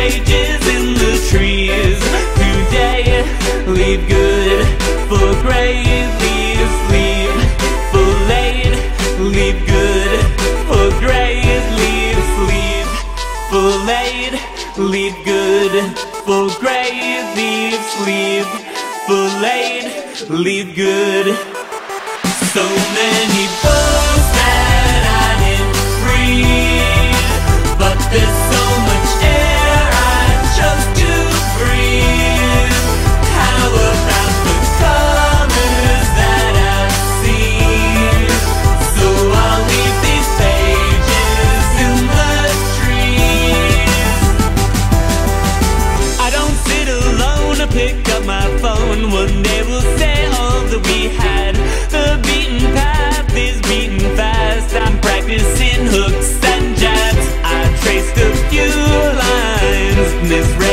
pages in the trees. Today, leave good for great. Leave for late. Leave good for great. Leave for late. Leave good for great. Leave for late. Leave good. So many books that I didn't read, but there's so much air I chose to breathe. How about the colors that I've seen? So I'll leave these pages in the trees. I don't sit alone or pick up my phone. One day we'll say all that we had. The beaten path is beaten fast. I'm practicing hooks and jabs. I traced a few lines, misread